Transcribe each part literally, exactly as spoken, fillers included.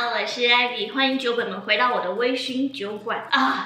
好，我是 Ivy， 欢迎酒鬼们回到我的微醺酒馆啊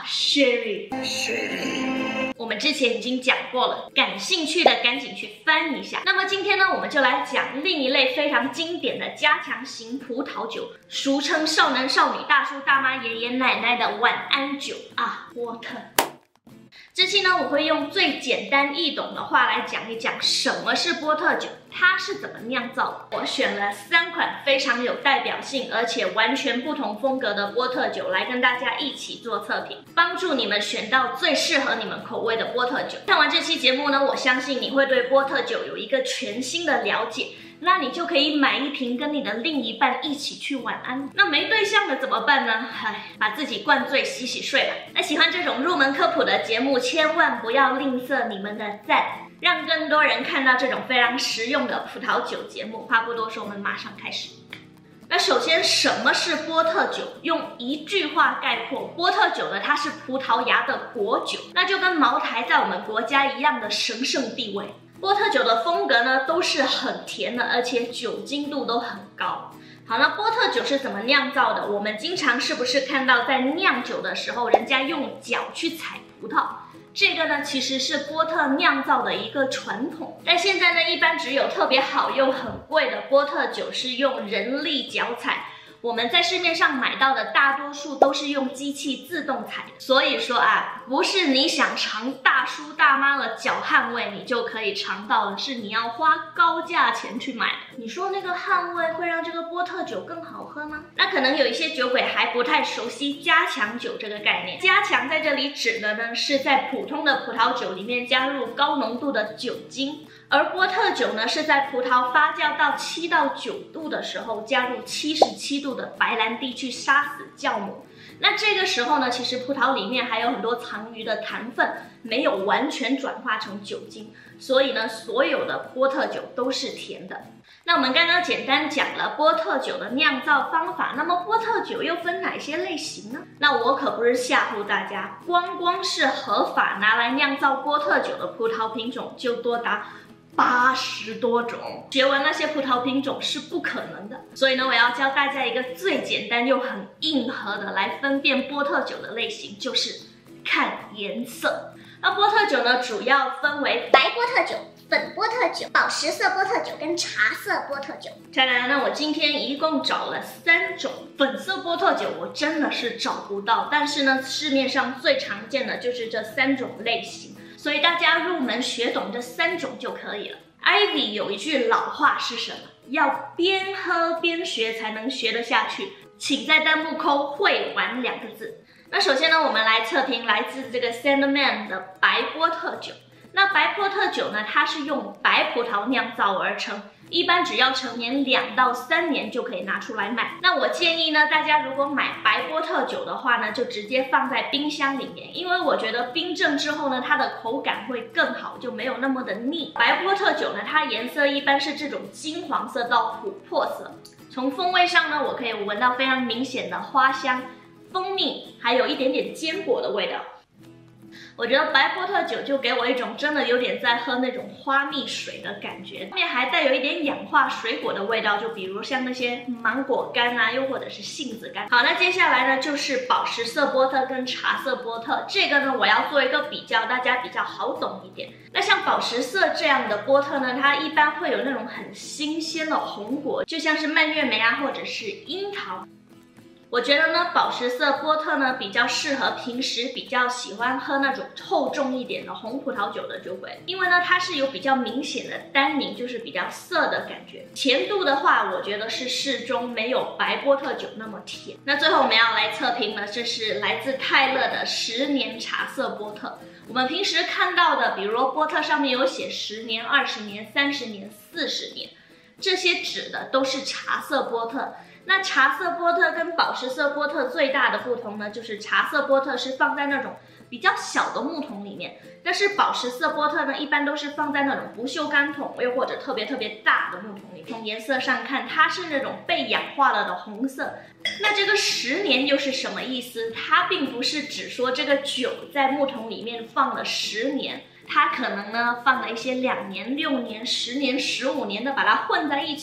，Sherry。Sherry， 我们之前已经讲过了，感兴趣的赶紧去翻一下。那么今天呢，我们就来讲另一类非常经典的加强型葡萄酒，俗称少男少女、大叔大妈、爷爷奶奶的晚安酒啊，波特。这期呢，我会用最简单易懂的话来讲一讲什么是波特酒，它是怎么酿造的。我选了三款非常有代表性，而且完全不同风格的波特酒来跟大家一起做测评，帮助你们选到最适合你们口味的波特酒。看完这期节目呢，我相信你会对波特酒有一个全新的了解。那你就可以买一瓶跟你的另一半一起去晚安。那没对象的怎么办呢？唉，把自己灌醉洗洗睡吧。那喜欢这种入门科普的节目，千万不要吝啬你们的赞，让更多人看到这种非常实用的葡萄酒节目。话不多说，我们马上开始。那首先，什么是波特酒？用一句话概括，波特酒呢，它是葡萄牙的国酒，那就跟茅台在我们国家一样的神圣地位。波特酒的风格呢，都是很甜的，而且酒精度都很高。好，那波特酒是怎么酿造的？我们经常是不是看到在酿酒的时候，人家用脚去采葡萄？这个呢，其实是波特酿造的一个传统。但现在呢，一般只有特别好又很贵的波特酒是用人力脚采。我们在市面上买到的大多数都是用机器自动采的，所以说啊，不是你想尝大叔大妈的脚汗味你就可以尝到的，是你要花高价钱去买的。你说那个汗味会让这个波特酒更好喝吗？那可能有一些酒鬼还不太熟悉加强酒这个概念。加强在这里指的呢，是在普通的葡萄酒里面加入高浓度的酒精。而波特酒呢，是在葡萄发酵到七到九度的时候，加入七十七度的白兰地去杀死酵母。那这个时候呢，其实葡萄里面还有很多残余的糖分，没有完全转化成酒精，所以呢，所有的波特酒都是甜的。那我们刚刚简单讲了波特酒的酿造方法，那么波特酒又分哪些类型呢？那我可不是吓唬大家，光光是合法拿来酿造波特酒的葡萄品种就多达八十多种，学完那些葡萄品种是不可能的。所以呢，我要教大家一个最简单又很硬核的来分辨波特酒的类型，就是看颜色。那波特酒呢，主要分为白波特酒、粉波特酒、宝石色波特酒跟茶色波特酒。 当然，那我今天一共找了三种粉色波特酒，我真的是找不到，但是呢，市面上最常见的就是这三种类型。所以大家入门学懂这三种就可以了。Ivy 有一句老话是什么？要边喝边学才能学得下去。请在弹幕扣会玩两个字。那首先呢，我们来测评来自这个 Sandman 的白波特酒。那白波特酒呢，它是用白葡萄酿造而成，一般只要陈年两到三年就可以拿出来卖。那我建议呢，大家如果买白波特酒的话呢，就直接放在冰箱里面，因为我觉得冰镇之后呢，它的口感会更好，就没有那么的腻。白波特酒呢，它颜色一般是这种金黄色到琥珀色。从风味上呢，我可以闻到非常明显的花香、蜂蜜，还有一点点坚果的味道。我觉得白波特酒就给我一种真的有点在喝那种花蜜水的感觉，后面还带有一点氧化水果的味道，就比如像那些芒果干啊，又或者是杏子干。好，那接下来呢就是宝石色波特跟茶色波特，这个呢我要做一个比较，大家比较好懂一点。那像宝石色这样的波特呢，它一般会有那种很新鲜的红果，就像是蔓越莓啊，或者是樱桃。我觉得呢，宝石色波特呢比较适合平时比较喜欢喝那种厚重一点的红葡萄酒的酒鬼，因为呢它是有比较明显的单宁，就是比较涩的感觉。甜度的话，我觉得是适中，没有白波特酒那么甜。那最后我们要来测评的，这是来自泰勒的十年茶色波特。我们平时看到的，比如说波特上面有写十年、二十年、三十年、四十年，这些指的都是茶色波特。那茶色波特跟宝石色波特最大的不同呢，就是茶色波特是放在那种比较小的木桶里面，但是宝石色波特呢，一般都是放在那种不锈钢桶，又或者特别特别大的木桶里。从颜色上看，它是那种被氧化了的红色。那这个十年又是什么意思？它并不是只说这个酒在木桶里面放了十年，它可能呢放了一些两年、六年、十年、十五年的，把它混在一起。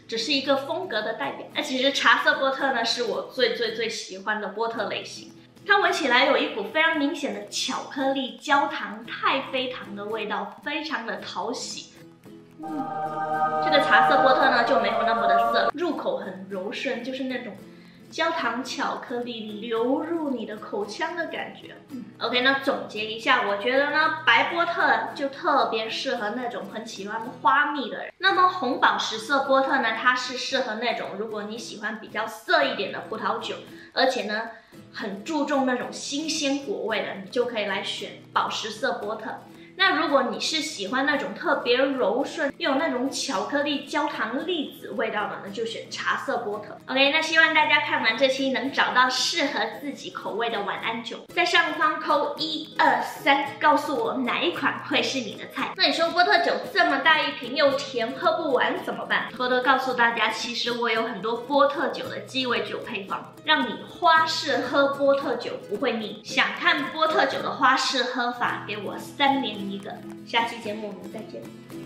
只是一个风格的代表。那其实茶色波特呢，是我最最最喜欢的波特类型。它闻起来有一股非常明显的巧克力、焦糖、太妃糖的味道，非常的讨喜。嗯，这个茶色波特呢就没有那么的涩，入口很柔顺，就是那种焦糖巧克力流入你的口腔的感觉。嗯 OK， 那总结一下，我觉得呢，白波特就特别适合那种很喜欢花蜜的人。那么红宝石色波特呢，它是适合那种如果你喜欢比较涩一点的葡萄酒，而且呢很注重那种新鲜果味的，你就可以来选宝石色波特。那如果你是喜欢那种特别柔顺又有那种巧克力焦糖栗子味道的呢，就选茶色波特。 OK， 那希望大家看完这期能找到适合自己口味的晚安酒，在上方扣一二三，告诉我哪一款会是你的菜。那你说波特酒这么大一瓶又甜，喝不完怎么办？偷偷告诉大家，其实我有很多波特酒的鸡尾酒配方，让你花式喝波特酒不会腻。想看波特酒的花式喝法，给我三连一个。下期节目我们再见。